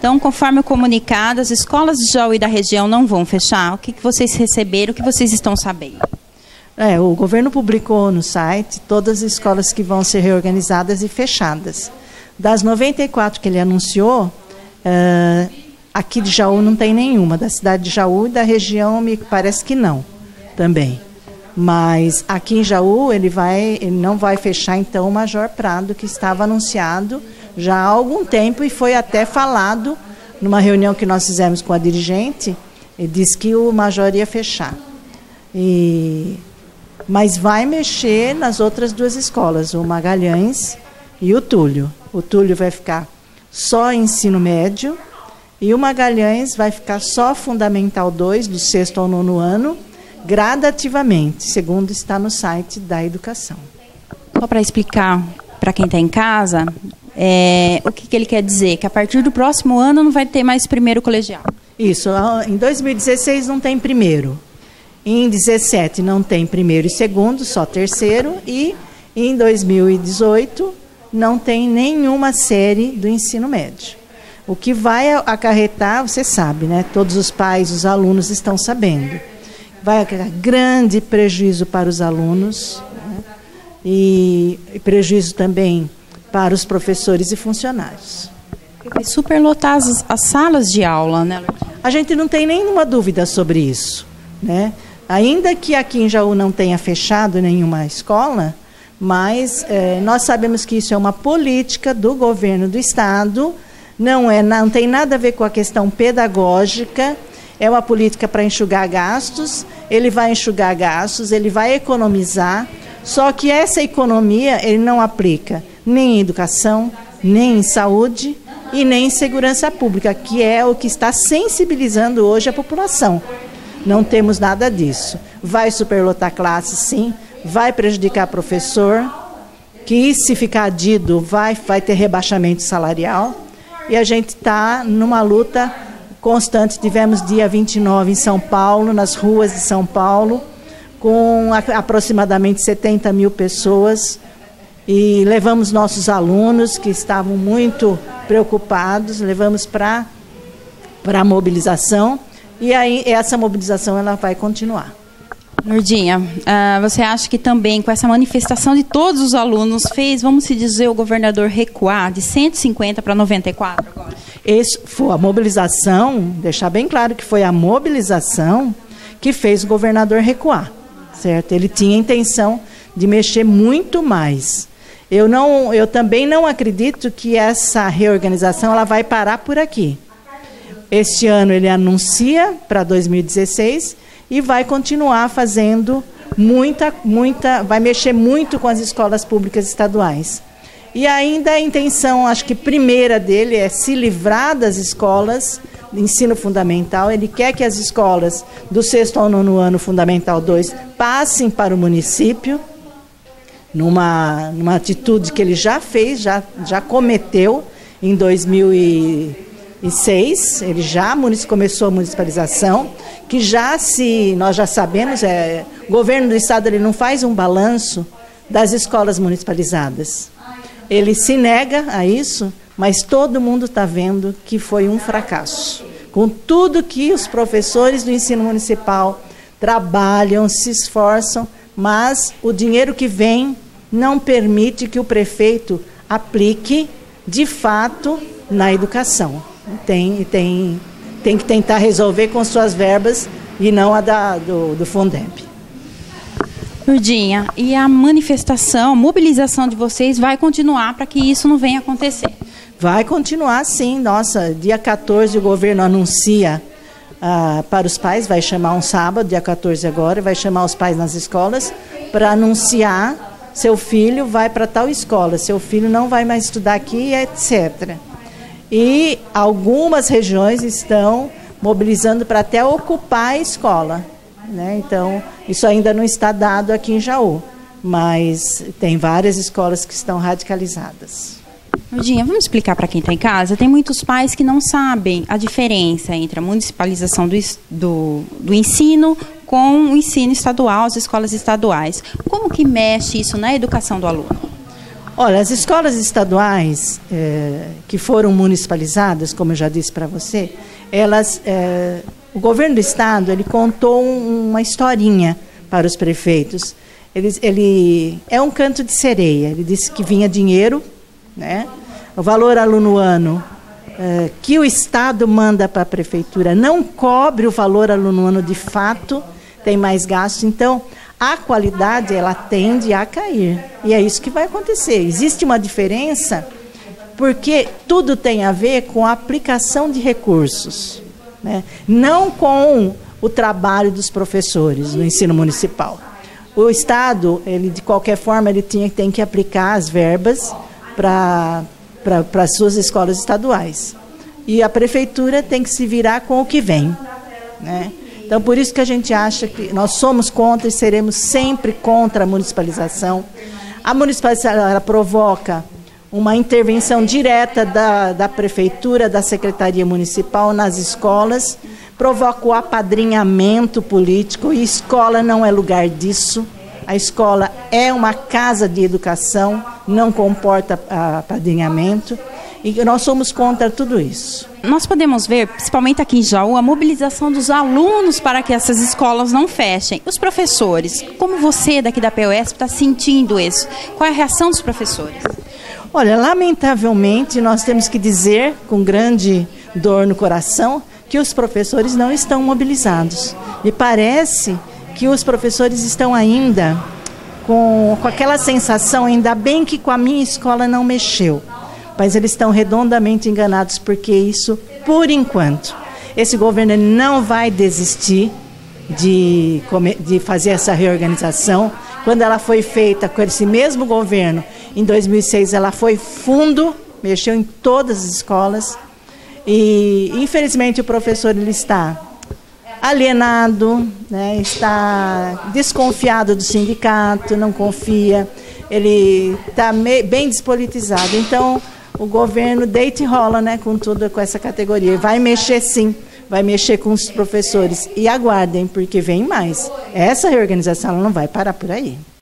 Então, conforme o comunicado, as escolas de Jaú e da região não vão fechar? O que vocês receberam, o que vocês estão sabendo? O governo publicou no site todas as escolas que vão ser reorganizadas e fechadas. Das 94 que ele anunciou, aqui de Jaú não tem nenhuma. Da cidade de Jaú e da região, me parece que não, também. Mas aqui em Jaú, ele não vai fechar, então, o Major Prado, que estava anunciado já há algum tempo e foi até falado numa reunião que nós fizemos com a dirigente, ele disse que o Major ia fechar. Mas vai mexer nas outras duas escolas, o Magalhães e o Túlio. O Túlio vai ficar só ensino médio e o Magalhães vai ficar só Fundamental 2, do 6º ao 9º ano, gradativamente, segundo está no site da educação. Só para explicar para quem está em casa, o que ele quer dizer? Que a partir do próximo ano não vai ter mais primeiro colegial. Isso, em 2016 não tem primeiro. Em 2017 não tem primeiro e segundo, só terceiro. E em 2018 não tem nenhuma série do ensino médio. O que vai acarretar, você sabe, né? Todos os pais, os alunos estão sabendo. Vai acarretar grande prejuízo para os alunos, né? E prejuízo também para os professores e funcionários. Vai superlotar as salas de aula, né? A gente não tem nenhuma dúvida sobre isso, né? Ainda que aqui em Jaú não tenha fechado nenhuma escola, mas nós sabemos que isso é uma política do governo do Estado, não tem nada a ver com a questão pedagógica, é uma política para enxugar gastos, ele vai enxugar gastos, ele vai economizar, só que essa economia ele não aplica nem em educação, nem em saúde e nem em segurança pública, que é o que está sensibilizando hoje a população. Não temos nada disso. Vai superlotar classes, sim, vai prejudicar professor, que se ficar adido vai ter rebaixamento salarial, e a gente está numa luta constante. Tivemos dia 29 em São Paulo, nas ruas de São Paulo, com aproximadamente 70 mil pessoas, e levamos nossos alunos, que estavam muito preocupados, levamos para a mobilização, e aí essa mobilização ela vai continuar. Lourdinha, você acha que também com essa manifestação de todos os alunos fez, vamos se dizer, o governador recuar de 150 para 94 agora? Isso foi a mobilização, deixar bem claro que foi a mobilização que fez o governador recuar, certo? Ele tinha a intenção de mexer muito mais. Eu também não acredito que essa reorganização ela vai parar por aqui. Este ano ele anuncia para 2016 e vai continuar fazendo vai mexer muito com as escolas públicas estaduais. E ainda a intenção, acho que primeira dele, é se livrar das escolas de ensino fundamental. Ele quer que as escolas do 6º ao 9º ano, Fundamental 2, passem para o município, numa atitude que ele já fez, já cometeu em 2006, ele já começou a municipalização, que nós já sabemos, o governo do estado ele não faz um balanço das escolas municipalizadas. Ele se nega a isso, mas todo mundo está vendo que foi um fracasso. Com tudo que os professores do ensino municipal trabalham, se esforçam, mas o dinheiro que vem não permite que o prefeito aplique, de fato, na educação. Tem que tentar resolver com suas verbas e não a do Fundeb. Lourdinha, e a manifestação, a mobilização de vocês vai continuar para que isso não venha acontecer? Vai continuar, sim. Nossa, dia 14 o governo anuncia para os pais, vai chamar um sábado, dia 14 agora, vai chamar os pais nas escolas para anunciar: seu filho vai para tal escola, seu filho não vai mais estudar aqui, etc. E algumas regiões estão mobilizando para até ocupar a escola, né? Então, isso ainda não está dado aqui em Jaú, mas tem várias escolas que estão radicalizadas. Lourdinha, vamos explicar para quem está em casa? Tem muitos pais que não sabem a diferença entre a municipalização do ensino com o ensino estadual, as escolas estaduais. Como que mexe isso na educação do aluno? Olha, as escolas estaduais que foram municipalizadas, como eu já disse para você, o governo do estado ele contou uma historinha para os prefeitos. Ele é um canto de sereia. Ele disse que vinha dinheiro, né? O valor aluno-ano que o estado manda para a prefeitura não cobre o valor aluno-ano de fato, tem mais gasto. Então, a qualidade ela tende a cair. E é isso que vai acontecer. Existe uma diferença porque tudo tem a ver com a aplicação de recursos, né? Não com o trabalho dos professores no ensino municipal. O estado, ele de qualquer forma, ele tem que aplicar as verbas para as suas escolas estaduais. E a prefeitura tem que se virar com o que vem, né? Então, por isso que a gente acha que nós somos contra e seremos sempre contra a municipalização. A municipalização ela provoca uma intervenção direta da prefeitura, da secretaria municipal nas escolas, provoca o apadrinhamento político, e escola não é lugar disso. A escola é uma casa de educação, não comporta apadrinhamento, e nós somos contra tudo isso. Nós podemos ver, principalmente aqui em Jaú, a mobilização dos alunos para que essas escolas não fechem. Os professores, como você daqui da POSP está sentindo isso? Qual é a reação dos professores? Olha, lamentavelmente, nós temos que dizer, com grande dor no coração, que os professores não estão mobilizados. E parece que os professores estão ainda com aquela sensação, ainda bem que com a minha escola não mexeu. Mas eles estão redondamente enganados, porque isso, por enquanto, esse governo não vai desistir de fazer essa reorganização. Quando ela foi feita com esse mesmo governo, em 2006, ela foi fundo, mexeu em todas as escolas. E, infelizmente, o professor ele está alienado, né, está desconfiado do sindicato, não confia, ele está bem despolitizado. Então, o governo deita e rola, né, com tudo, com essa categoria. Vai mexer sim, vai mexer com os professores. E aguardem, porque vem mais. Essa reorganização ela não vai parar por aí.